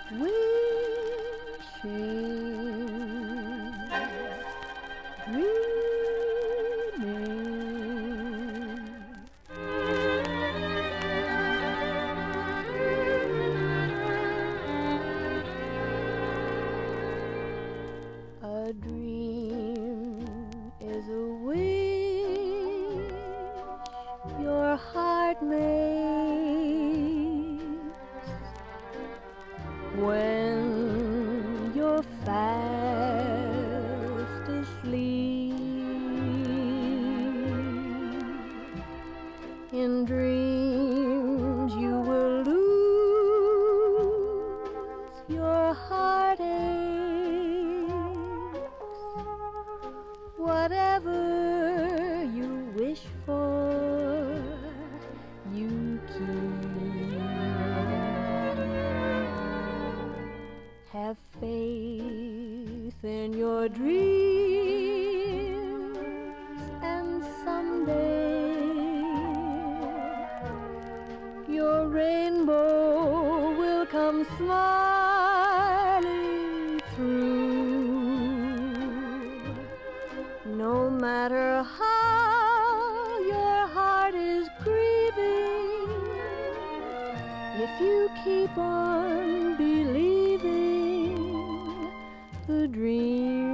A dream is a wish your heart makes when you're fast asleep. In dreams you will lose your heartache. Whatever you wish for, you keep. Have faith in your dreams, and someday your rainbow will come smiling through. No matter how your heart is grieving, if you keep on believing, the dream